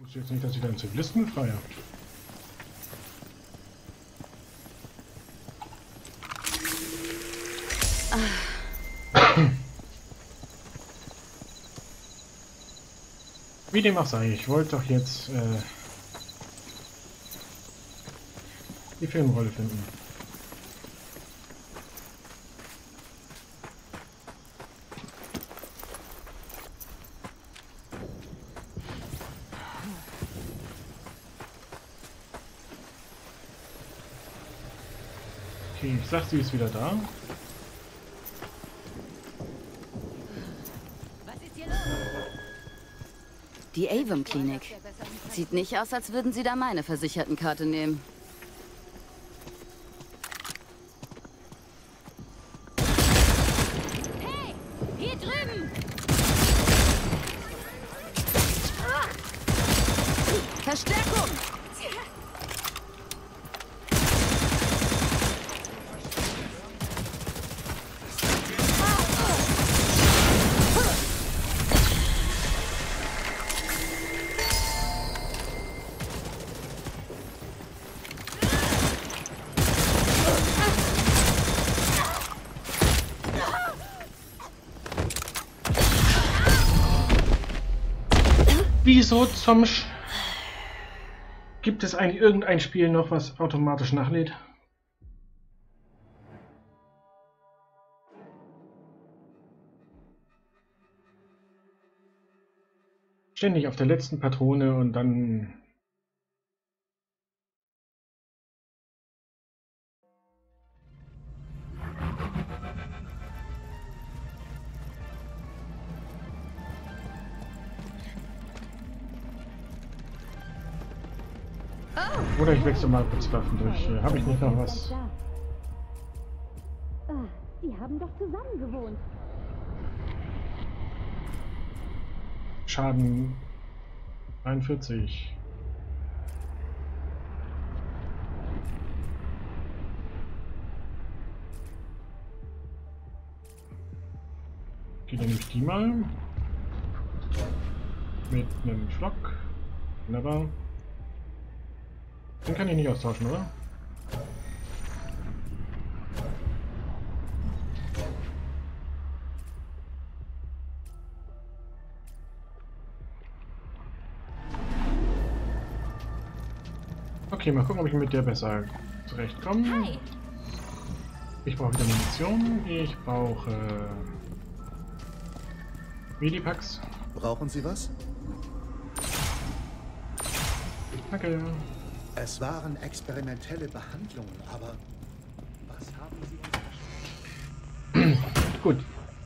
wusste jetzt nicht, dass ich da einen Zivilisten befreie. Wie dem auch sei, ich wollte doch jetzt die Filmrolle finden. Okay, ich sag, sie ist wieder da. Die Avon-Klinik. Sieht nicht aus, als würden sie da meine Versichertenkarte nehmen. Hey, hier drüben! Verstärkung! Wieso zum Gibt es eigentlich irgendein Spiel noch, was automatisch nachlädt? Ständig auf der letzten Patrone und dann... Oder ich wechsle mal kurz Waffen durch. Habe ich nicht noch was? Die haben doch zusammen gewohnt. Schaden 41. Okay, dann nehme ich die mal. Mit einem Flock. Wunderbar. Den kann ich nicht austauschen, oder? Okay, mal gucken, ob ich mit der besser zurechtkomme. Ich brauche wieder Munition. Ich brauche Medipacks. Brauchen Sie was? Danke. Es waren experimentelle Behandlungen, aber was haben Sie uns versprochen? Gut.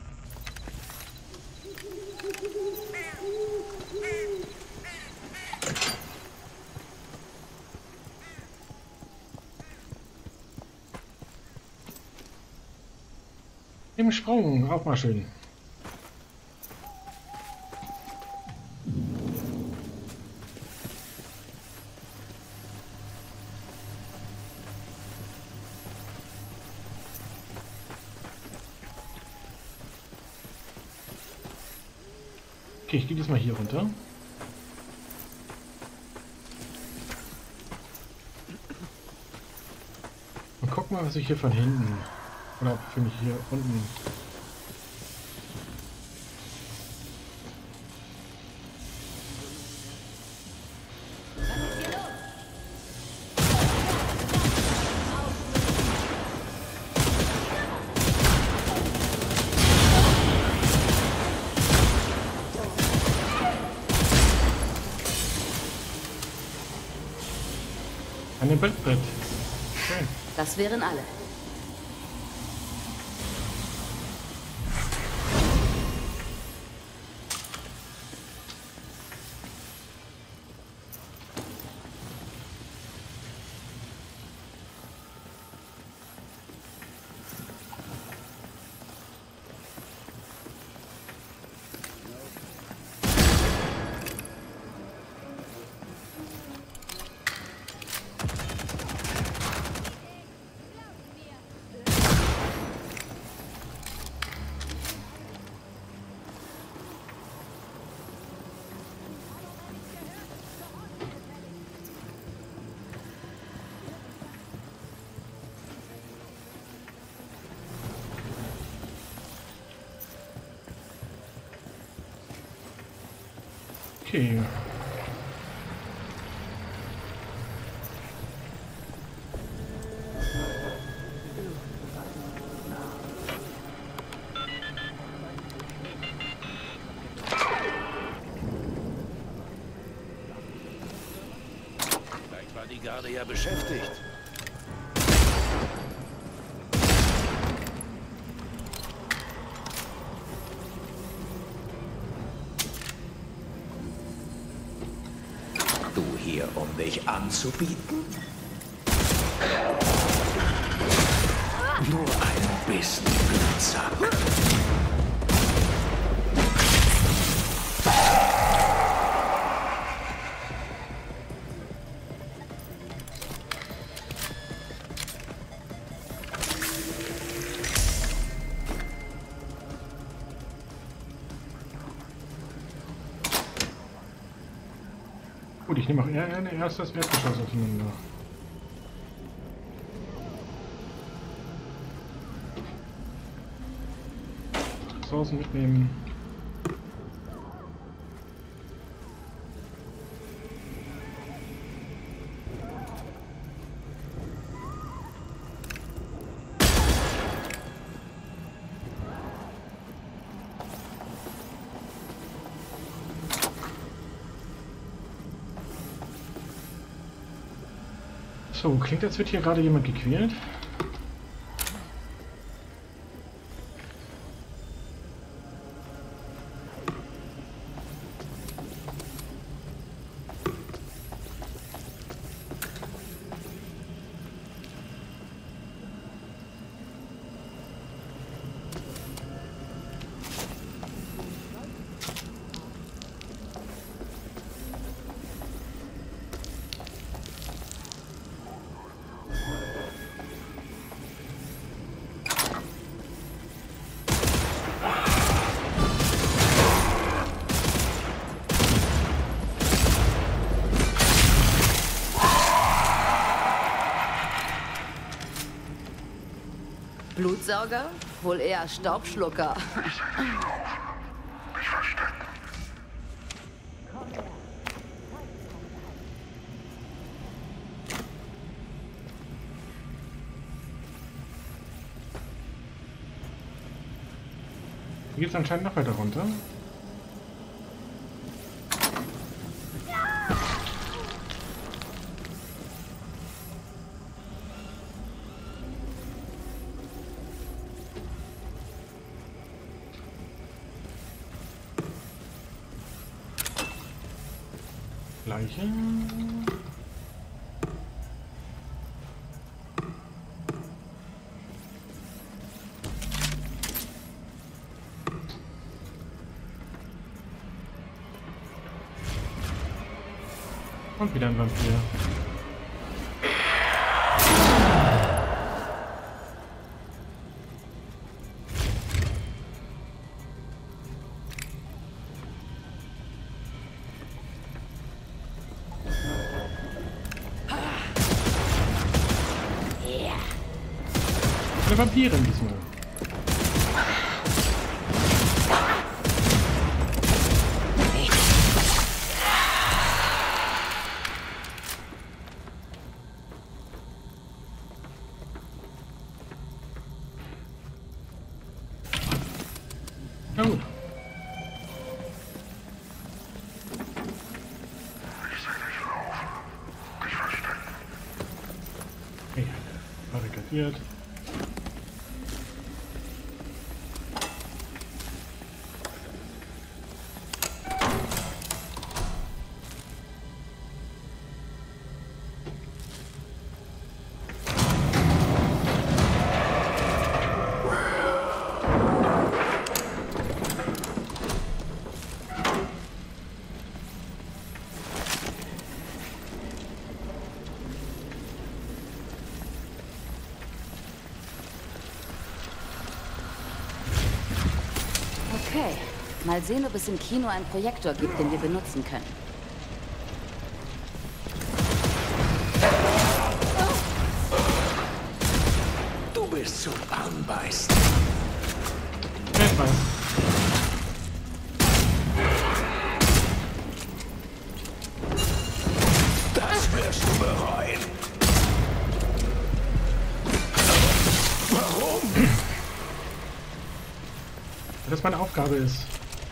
Im Sprung, auch mal schön. Okay, ich gehe diesmal hier runter. Und guck mal, was ich hier von hinten... Oder für mich hier unten... Eine Bildbrett. Schön. Das wären alle. Okay. Vielleicht war die Garde ja beschäftigt. Du hier, um dich anzubieten? Nur ein bisschen Blutsack. Gut, ich nehme auch erst das Erdgeschoss auseinander. Ressourcen mitnehmen. So, klingt, als wird hier gerade jemand gequält. Blutsauger? Wohl eher Staubschlucker. Hier geht es anscheinend noch weiter runter. Gleiche. Und wieder ein Vampir. Eine Vampirin diesmal. Na gut. Okay, barrikadiert. Okay, mal sehen, ob es im Kino einen Projektor gibt, den wir benutzen können. Du bist so warmbeißend. Etwas. das meine Aufgabe ist.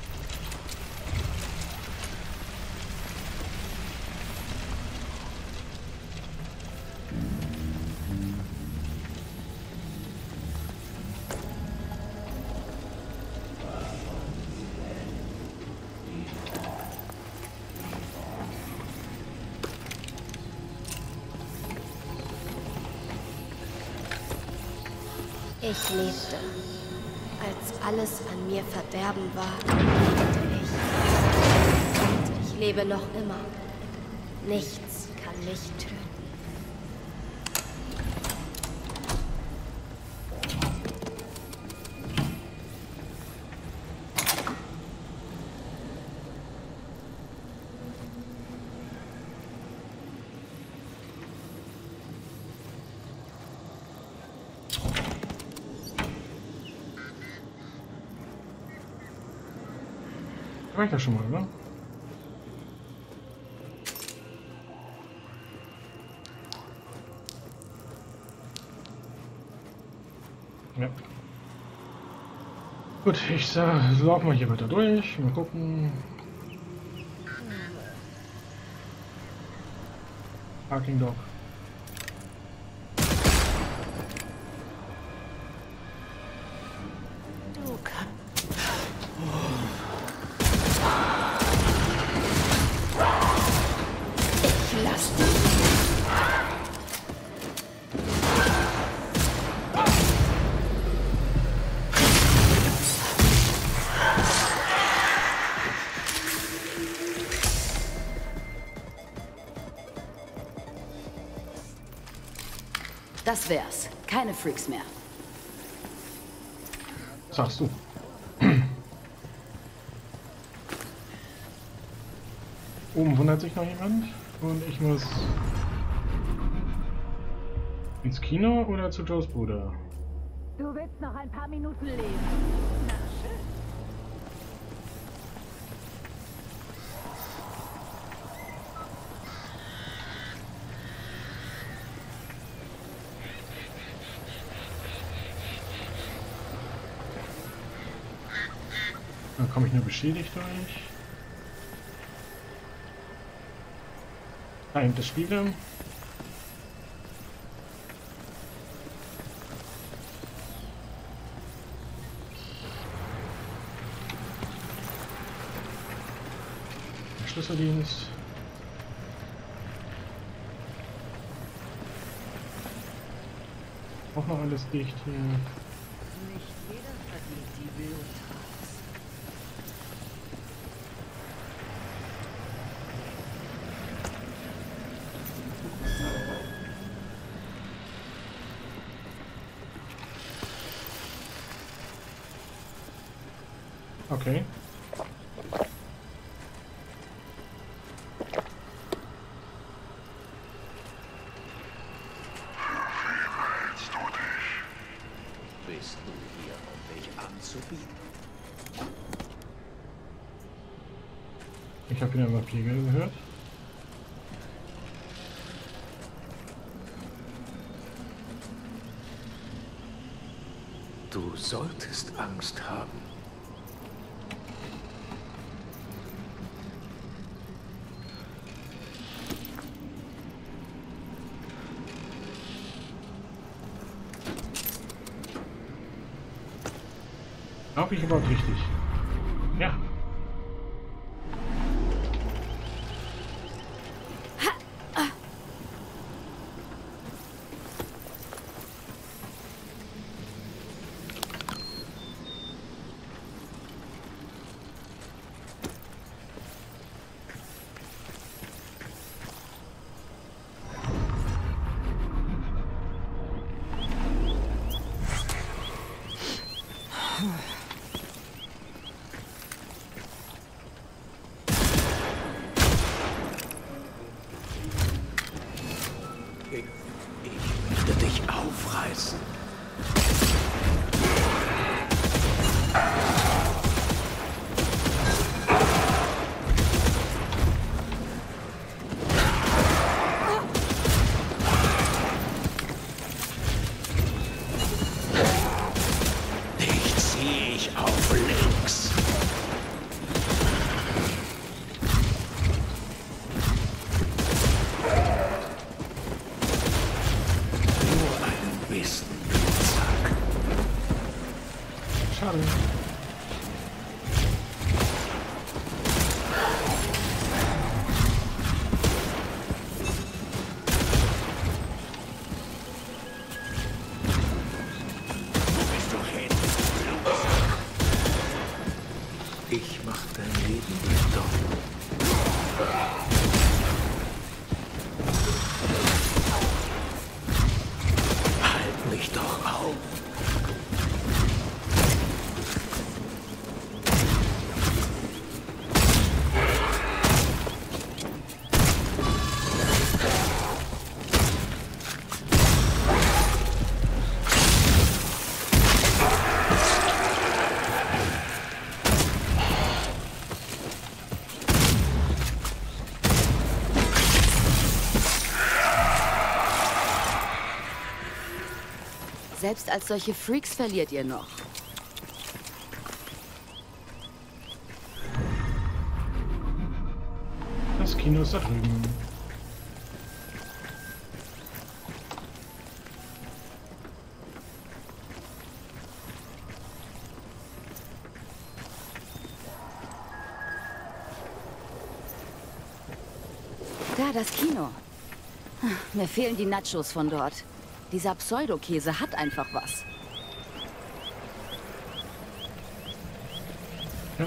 Ich lebte. Als alles an mir Verderben war, lebte ich. Und ich lebe noch immer. Nichts kann mich töten. War ich das schon mal, oder? Ja. Gut, ich laufe mal hier weiter durch. Mal gucken. Parking Dog. Das wär's. Keine Freaks mehr. Sagst du. Oben wundert sich noch jemand und ich muss ins Kino oder zu Joes Bruder? Du willst noch ein paar Minuten leben. Na schön. Dann komme ich nur beschädigt durch. Ein das Spiele. Der Schlüsseldienst. Auch noch alles dicht hier. Nicht jeder verdient die Blut. Okay. Bist du hier, um dich anzubieten? Ich habe wieder mal Pegel gehört. Du solltest Angst haben. Glaube ich überhaupt richtig? Ja. Ich mach dein Leben bedeutend. Halt mich doch auf. Selbst als solche Freaks verliert ihr noch. Das Kino ist da drüben. Da, das Kino. Mir fehlen die Nachos von dort. Dieser Pseudokäse hat einfach was. Ja.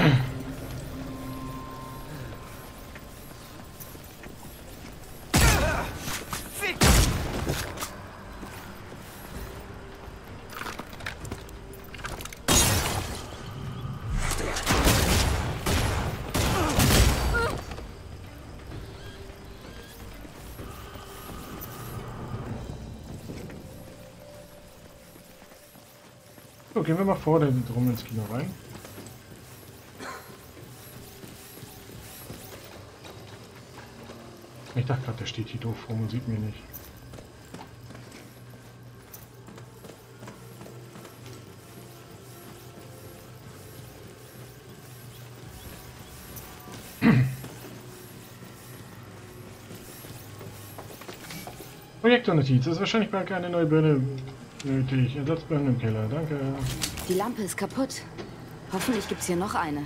So, gehen wir mal vor drum ins Kino rein. Ich dachte gerade, der steht hier doof rum und sieht mich nicht. Projektornotiz. Es ist wahrscheinlich bald keine neue Birne nötig. Ersatzbirnen im Keller. Danke. Die Lampe ist kaputt. Hoffentlich gibt's hier noch eine.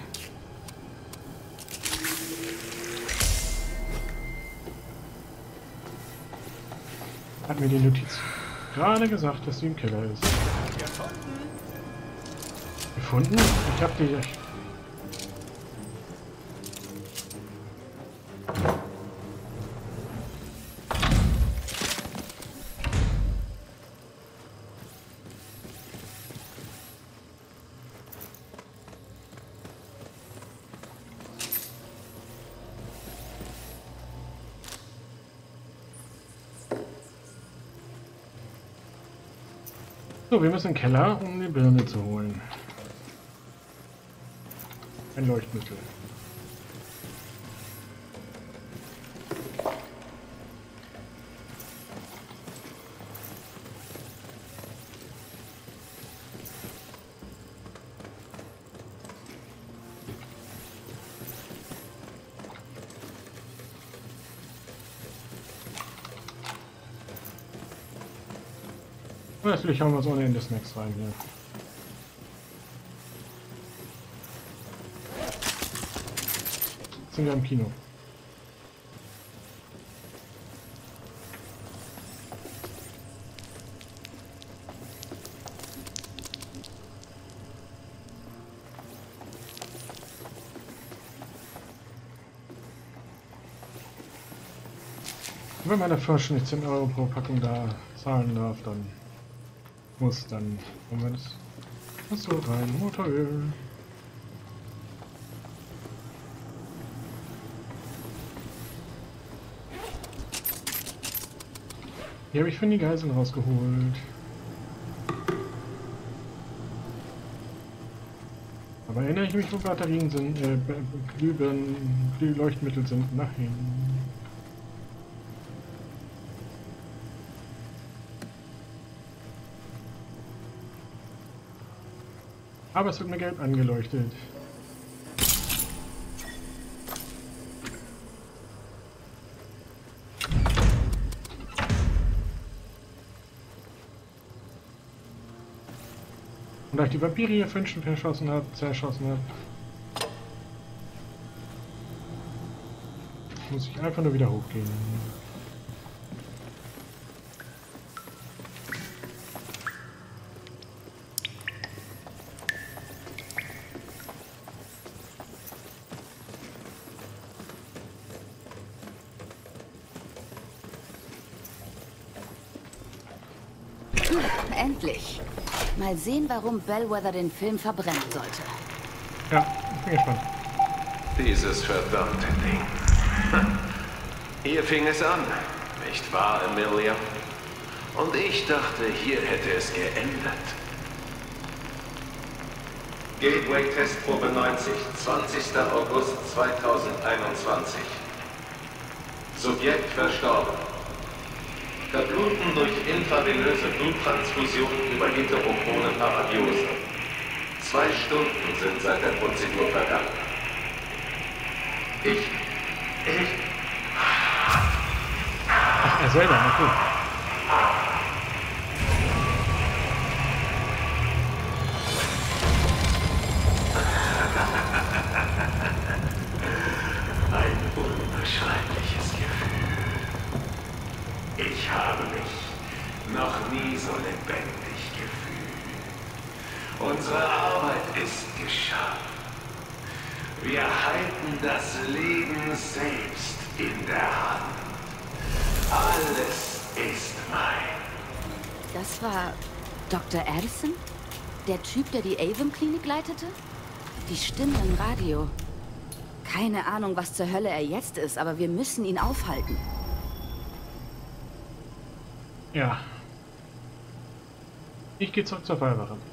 Hat mir die Notiz gerade gesagt, dass sie im Keller ist. Gefunden? Ich hab die... So, wir müssen in den Keller, um die Birne zu holen. Ein Leuchtmittel. Und natürlich haben wir uns ohne Ende Snacks rein hier. Jetzt sind wir im Kino. Wenn man dafür schon nicht 10 Euro pro Packung da zahlen darf, dann dann haben wir das. Achso, rein, Motoröl. Hier habe ich von die Geiseln rausgeholt. Aber erinnere ich mich, wo Batterien sind, Glühleuchtmittel sind? Nein. Aber es wird mir gelb angeleuchtet. Und da ich die Vampire hier zerschossen habe, muss ich einfach nur wieder hochgehen. Endlich. Mal sehen, warum Bellwether den Film verbrennen sollte. Ja, ich bin gespannt. Dieses verdammte Ding. Hier fing es an, nicht wahr, Emilia? Und ich dachte, hier hätte es geendet. Gateway Testprobe 90, 20. August 2021. Subjekt verstorben. Verbluten durch intravenöse Bluttransfusion über heterochrone Parabiose. 2 Stunden sind seit der Prozedur vergangen. Ach, er selber, na gut. Ein unbeschreibliches Gefühl. Ich habe mich noch nie so lebendig gefühlt. Unsere Arbeit ist geschafft. Wir halten das Leben selbst in der Hand. Alles ist mein. Das war Dr. Addison? Der Typ, der die Avon-Klinik leitete? Die Stimme im Radio. Keine Ahnung, was zur Hölle er jetzt ist, aber wir müssen ihn aufhalten. Ja. Ich gehe zurück zur Feuerwache.